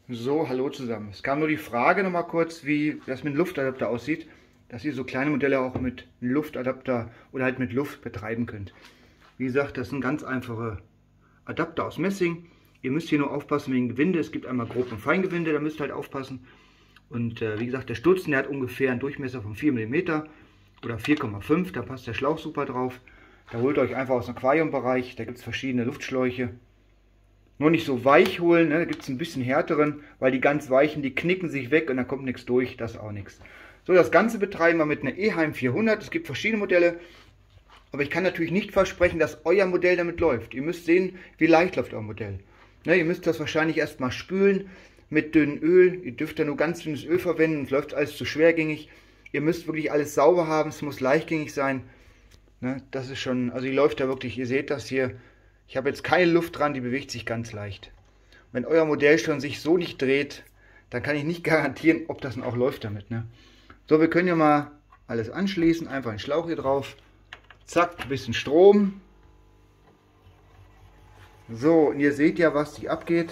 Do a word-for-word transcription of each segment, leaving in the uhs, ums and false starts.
So, hallo zusammen. Es kam nur die Frage noch mal kurz, wie das mit dem Luftadapter aussieht, dass ihr so kleine Modelle auch mit einem Luftadapter oder halt mit Luft betreiben könnt. Wie gesagt, das sind ganz einfache Adapter aus Messing. Ihr müsst hier nur aufpassen wegen Gewinde. Es gibt einmal Grob- und Feingewinde, da müsst ihr halt aufpassen. Und äh, wie gesagt, der Stutzen, der hat ungefähr einen Durchmesser von vier Millimeter oder vier Komma fünf. Da passt der Schlauch super drauf. Da holt ihr euch einfach aus dem Aquariumbereich. Da gibt es verschiedene Luftschläuche. Nur nicht so weich holen, ne? Da gibt es ein bisschen härteren, weil die ganz weichen, die knicken sich weg und da kommt nichts durch, das ist auch nichts. So, das Ganze betreiben wir mit einer Eheim vierhundert. Es gibt verschiedene Modelle, aber ich kann natürlich nicht versprechen, dass euer Modell damit läuft. Ihr müsst sehen, wie leicht läuft euer Modell. Ne, ihr müsst das wahrscheinlich erstmal spülen mit dünnem Öl. Ihr dürft ja nur ganz dünnes Öl verwenden, es läuft alles zu schwergängig. Ihr müsst wirklich alles sauber haben, es muss leichtgängig sein. Ne, das ist schon, also die läuft da wirklich, ihr seht das hier. Ich habe jetzt keine Luft dran, die bewegt sich ganz leicht. Wenn euer Modell schon sich so nicht dreht, dann kann ich nicht garantieren, ob das dann auch läuft damit. Ne? So, wir können ja mal alles anschließen. Einfach einen Schlauch hier drauf. Zack, ein bisschen Strom. So, und ihr seht ja, was die abgeht.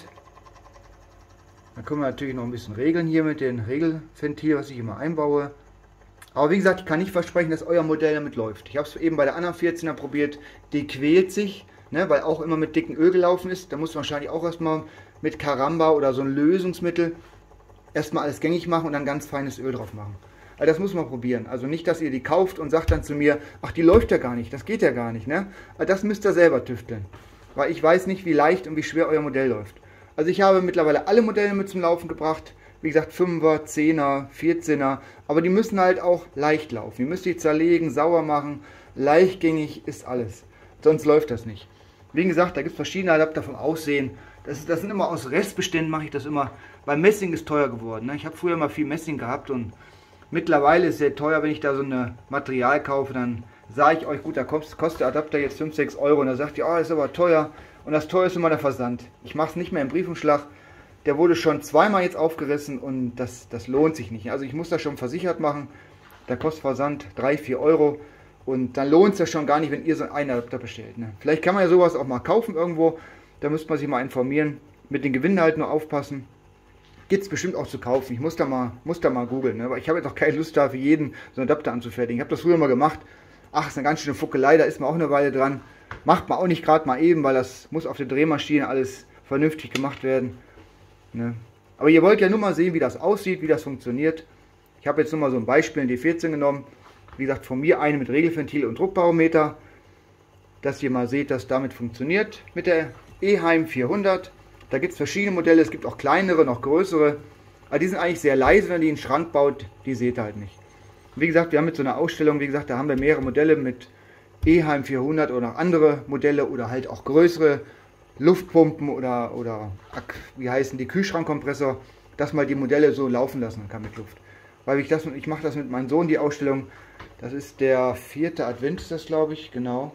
Dann können wir natürlich noch ein bisschen regeln hier mit dem Regelventil, was ich immer einbaue. Aber wie gesagt, ich kann nicht versprechen, dass euer Modell damit läuft. Ich habe es eben bei der anderen vierzehner probiert. Die quält sich. Ne, weil auch immer mit dicken Öl gelaufen ist. Da muss man wahrscheinlich auch erstmal mit Caramba oder so ein Lösungsmittel erstmal alles gängig machen und dann ganz feines Öl drauf machen. Also das muss man probieren. Also nicht, dass ihr die kauft und sagt dann zu mir, ach, die läuft ja gar nicht, das geht ja gar nicht. Ne? Also das müsst ihr selber tüfteln. Weil ich weiß nicht, wie leicht und wie schwer euer Modell läuft. Also ich habe mittlerweile alle Modelle mit zum Laufen gebracht. Wie gesagt, fünfer, zehner, vierzehner. Aber die müssen halt auch leicht laufen. Ihr müsst die zerlegen, sauer machen. Leichtgängig ist alles. Sonst läuft das nicht. Wie gesagt, da gibt es verschiedene Adapter vom Aussehen. Das, ist, das sind immer aus Restbeständen, mache ich das immer. Weil Messing ist teuer geworden. Ne? Ich habe früher immer viel Messing gehabt und mittlerweile ist es sehr teuer. Wenn ich da so ein Material kaufe, dann sage ich euch, gut, da kostet der Adapter jetzt fünf, sechs Euro. Und da sagt ihr, oh, das ist aber teuer. Und das teuer ist immer der Versand. Ich mache es nicht mehr im Briefumschlag. Der wurde schon zweimal jetzt aufgerissen und das, das lohnt sich nicht. Also ich muss das schon versichert machen. Da kostet Versand drei, vier Euro. Und dann lohnt es ja schon gar nicht, wenn ihr so einen Adapter bestellt. Ne? Vielleicht kann man ja sowas auch mal kaufen irgendwo. Da müsste man sich mal informieren. Mit den Gewinnen halt nur aufpassen. Gibt es bestimmt auch zu kaufen. Ich muss da mal, muss da mal googeln. Ne? Aber ich habe jetzt auch keine Lust da für jeden so einen Adapter anzufertigen. Ich habe das früher mal gemacht. Ach, ist eine ganz schöne Fuckelei. Da ist man auch eine Weile dran. Macht man auch nicht gerade mal eben, weil das muss auf der Drehmaschine alles vernünftig gemacht werden. Ne? Aber ihr wollt ja nur mal sehen, wie das aussieht, wie das funktioniert. Ich habe jetzt nur mal so ein Beispiel in D vierzehn genommen. Wie gesagt, von mir eine mit Regelventil und Druckbarometer, dass ihr mal seht, dass damit funktioniert. Mit der Eheim vierhundert, da gibt es verschiedene Modelle, es gibt auch kleinere, noch größere. Aber die sind eigentlich sehr leise, wenn ihr die in den Schrank baut, die seht ihr halt nicht. Wie gesagt, wir haben mit so einer Ausstellung, wie gesagt, da haben wir mehrere Modelle mit Eheim vierhundert oder noch andere Modelle oder halt auch größere Luftpumpen oder, oder wie heißen die, Kühlschrankkompressor, dass man die Modelle so laufen lassen kann mit Luft. Weil ich das, ich mache das mit meinem Sohn, die Ausstellung. Das ist der vierte Advent, ist das, glaube ich, genau.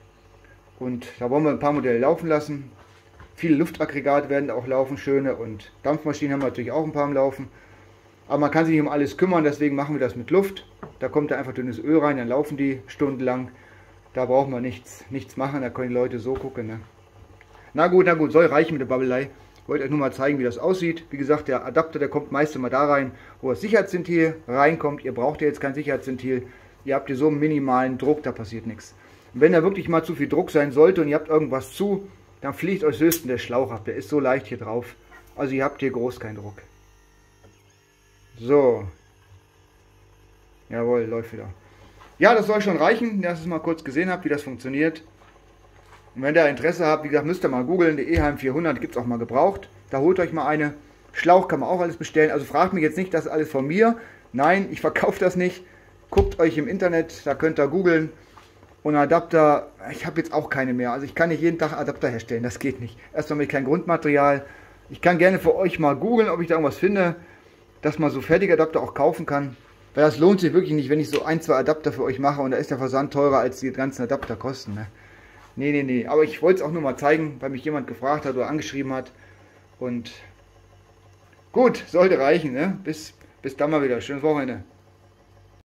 Und da wollen wir ein paar Modelle laufen lassen. Viele Luftaggregate werden auch laufen, schöne. Und Dampfmaschinen haben wir natürlich auch ein paar am Laufen. Aber man kann sich nicht um alles kümmern, deswegen machen wir das mit Luft. Da kommt da einfach dünnes Öl rein, dann laufen die stundenlang. Da brauchen wir nichts, nichts machen, da können die Leute so gucken. Ne? Na gut, na gut, soll reichen mit der Babbelei. Ich wollte euch nur mal zeigen, wie das aussieht. Wie gesagt, der Adapter, der kommt meist immer da rein, wo das Sicherheitsventil reinkommt. Ihr braucht ja jetzt kein Sicherheitsventil. Ihr habt hier so einen minimalen Druck, da passiert nichts. Und wenn da wirklich mal zu viel Druck sein sollte und ihr habt irgendwas zu, dann fliegt euch höchstens der Schlauch ab. Der ist so leicht hier drauf. Also ihr habt hier groß keinen Druck. So. Jawohl, läuft wieder. Ja, das soll schon reichen, dass ihr es mal kurz gesehen habt, wie das funktioniert. Und wenn ihr Interesse habt, wie gesagt, müsst ihr mal googeln. Die Eheim vierhundert gibt es auch mal gebraucht. Da holt euch mal eine. Schlauch kann man auch alles bestellen. Also fragt mich jetzt nicht, das ist alles von mir. Nein, ich verkaufe das nicht. Guckt euch im Internet, da könnt ihr googeln. Und Adapter, ich habe jetzt auch keine mehr. Also ich kann nicht jeden Tag Adapter herstellen, das geht nicht. Erstmal mit kein Grundmaterial. Ich kann gerne für euch mal googeln, ob ich da irgendwas finde, dass man so fertige Adapter auch kaufen kann. Weil das lohnt sich wirklich nicht, wenn ich so ein, zwei Adapter für euch mache und da ist der Versand teurer, als die ganzen Adapter kosten. Ne? Nee, nee, nee. Aber ich wollte es auch nur mal zeigen, weil mich jemand gefragt hat oder angeschrieben hat. Und gut, sollte reichen. Ne? Bis, bis dann mal wieder. Schönes Wochenende.